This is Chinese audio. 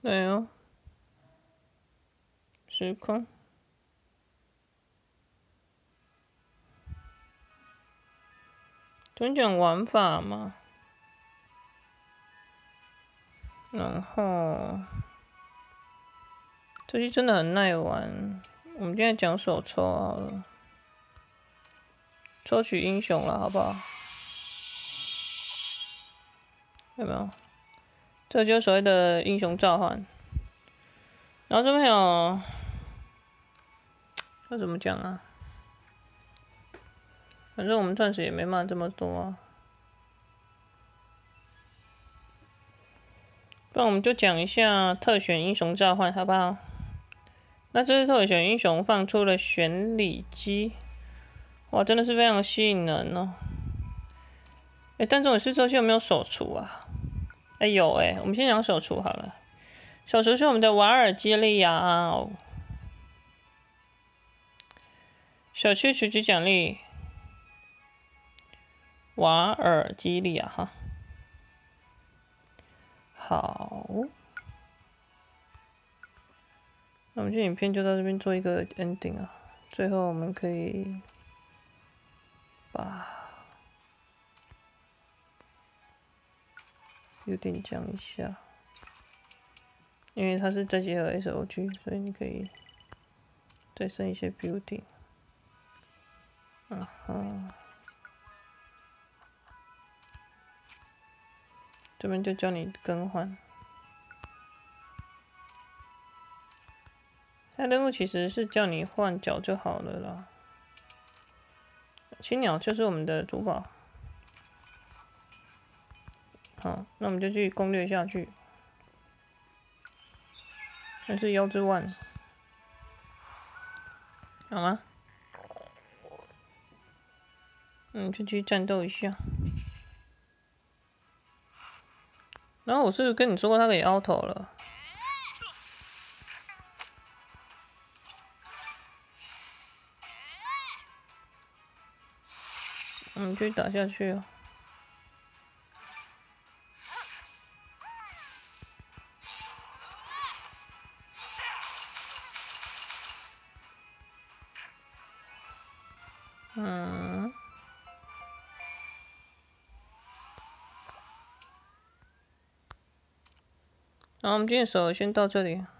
对哦，时空。讲玩法嘛，然后这些真的很耐玩。我们现在讲手抽好了，抽取英雄了，好不好？有没有？这就是所谓的英雄召唤。然后这边有，要怎么讲啊？反正我们钻石也没卖这么多啊。不然我们就讲一下特选英雄召唤，好不好？那这次特选英雄放出了玄礼姬，哇，真的是非常吸引人哦。但这种是这些有没有手厨啊？有我们先讲手厨好了。手厨是我们的瓦尔基利亚哦。小区取局奖励，瓦尔基利亚哈。好，那我们这影片就到这边做一个 ending 啊。最后我们可以把有点讲一下，因为它是再结合 SOG， 所以你可以再升一些 building。这边就教你更换。它任务其实是叫你换角就好了啦。青鸟就是我们的主宝。好，那我们就继续攻略下去。那是妖之万，好吗？就继续战斗一下。然后我是不是跟你说过他可以 auto 了？继续打下去哦。然后我们今天的手先到这里。